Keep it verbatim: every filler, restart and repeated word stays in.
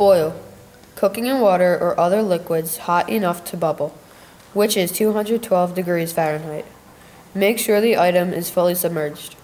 boil, cooking in water or other liquids hot enough to bubble, which is two hundred twelve degrees Fahrenheit. Make sure the item is fully submerged.